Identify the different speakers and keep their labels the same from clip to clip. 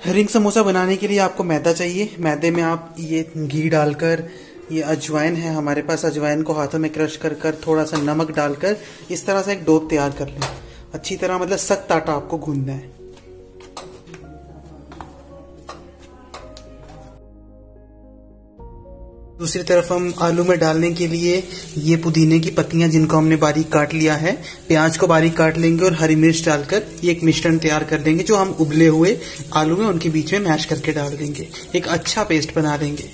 Speaker 1: Ring samosa बनाने के लिए आपको मैदा चाहिए। मैदे में आप ये घी डालकर, ये अजवाइन है हमारे पास, अजवाइन को हाथों में क्रश कर कर थोड़ा सा नमक डालकर इस तरह से एक डो तैयार कर लें। अच्छी तरह मतलब सख्त आटा आपको गूंदना है। दूसरी तरफ हम आलू में डालने के लिए ये पुदीने की पत्तियां जिनको हमने बारीक काट लिया है, प्याज को बारीक काट लेंगे और हरी मिर्च डालकर ये एक मिश्रण तैयार कर लेंगे जो हम उबले हुए आलू में उनके बीच में मैश करके डाल देंगे। एक अच्छा पेस्ट बना लेंगे।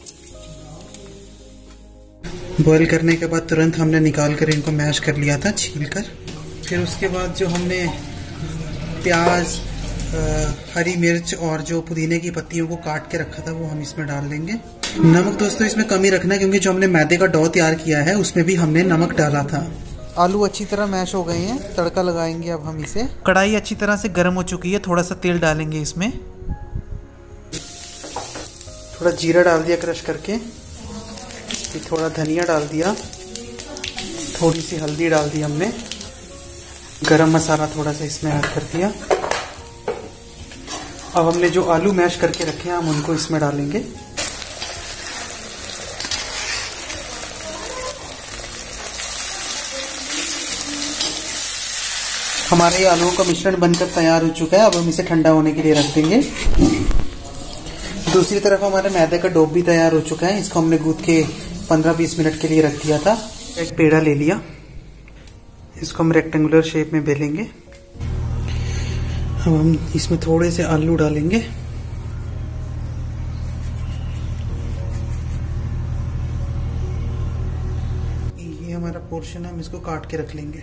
Speaker 1: बॉईल करने के बाद तुरंत हमने निकाल कर इनको मैश कर लिया था छील कर। फिर उसके बाद जो हमने प्याज, हरी मिर्च और जो पुदीने की पत्तियों को काट के रखा था वो हम इसमें डाल देंगे। नमक दोस्तों इसमें कमी रखना क्योंकि जो हमने मैदे का डो तैयार किया है उसमें भी हमने नमक डाला था। आलू अच्छी तरह मैश हो गए हैं, तड़का लगाएंगे अब हम इसे। कढ़ाई अच्छी तरह से गर्म हो चुकी है, थोड़ा सा तेल डालेंगे इसमें। थोड़ा जीरा डाल दिया क्रश करके, थोड़ा धनिया डाल दिया, थोड़ी सी हल्दी डाल दी हमने, गरम मसाला थोड़ा सा इसमें ऐड कर दिया। अब हमने जो आलू मैश करके रखे हैं हम उनको इसमें डालेंगे। हमारे आलूओं का मिश्रण बनकर तैयार हो चुका है। अब हम इसे ठंडा होने के लिए रख देंगे। दूसरी तरफ हमारे मैदे का डो भी तैयार हो चुका है। इसको हमने गूंथ के 15-20 मिनट के लिए रख दिया था। एक पेड़ा ले लिया, इसको हम रेक्टेंगुलर शेप में बेलेंगे। अब हम इसमें थोड़े से आलू डालेंगे। ये हमारा पोर्शन है, हम इसको काट के रख लेंगे।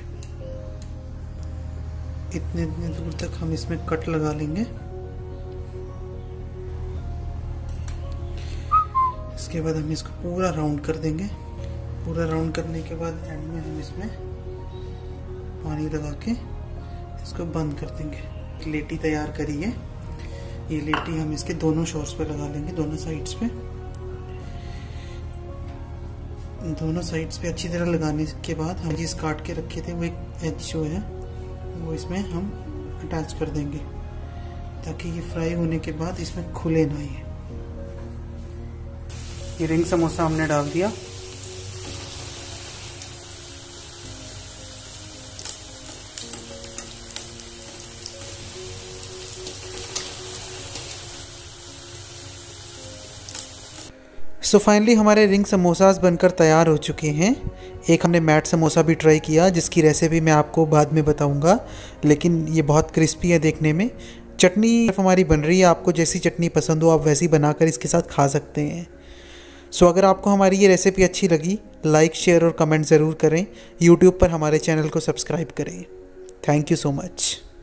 Speaker 1: इतने दूर तक हम इसमें कट लगा लेंगे। इसके बाद हम इसको पूरा राउंड कर देंगे। पूरा राउंड करने के बाद एंड में हम इसमें पानी लगा के इसको बंद कर देंगे। लेटी तैयार करी है, ये लेटी हम इसके दोनों शोर्स पे लगा लेंगे, दोनों साइड्स पे। दोनों साइड्स पे अच्छी तरह लगाने के बाद हम जिस काट के रखे थे वो एक एज जो है वो इसमें हम अटैच कर देंगे ताकि ये फ्राई होने के बाद इसमें खुले ना ये। रिंग समोसा हमने डाल दिया। सो फाइनली हमारे रिंग समोसास बनकर तैयार हो चुके हैं। एक हमने मैट समोसा भी ट्राई किया जिसकी रेसिपी मैं आपको बाद में बताऊंगा, लेकिन ये बहुत क्रिस्पी है देखने में। चटनी हमारी बन रही है, आपको जैसी चटनी पसंद हो आप वैसी बनाकर इसके साथ खा सकते हैं। सो अगर आपको हमारी ये रेसिपी अच्छी लगी, लाइक, शेयर और कमेंट ज़रूर करें। यूट्यूब पर हमारे चैनल को सब्सक्राइब करें। Thank you so much.